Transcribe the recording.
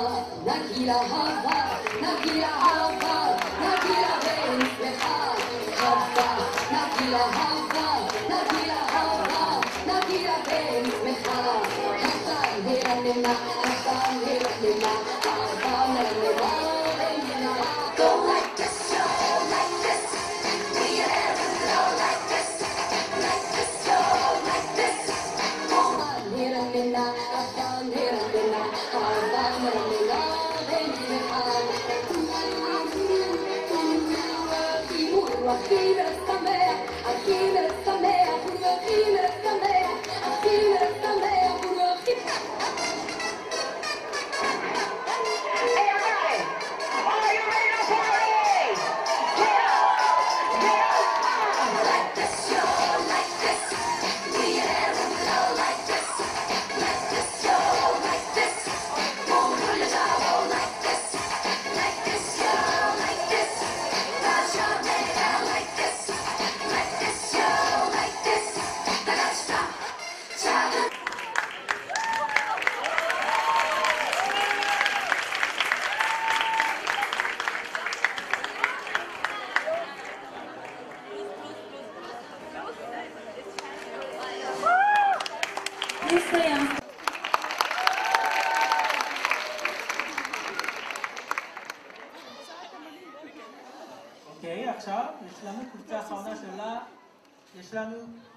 נגילה הווה, נגילה הווה, נגילה ונשמחה. הווה, נגילה הווה, נגילה הווה, נגילה ונשמחה. השם הרננה, השם הרננה, הווה נרננה ונגילה. Go like this, yo, like this. We have it flow like this, like this, yo, like this. השם הרננה, השם הרננה, הווה נרננה ונשמחה. הכי משמח, הכי משמח, הוא הכי משמח, הכי משמח, הוא הכי... Hey, alright! Are you ready to party? Get up! Get up! Like this, yo, like this. We have it flow like this. Like this, yo, like this. Won't pull it out like this. Like this, yo, like this. That's your name. Like this, yo, like this. I gotta stop. אוקיי, עכשיו יש לנו קבוצה האחרונה שלה, יש לנו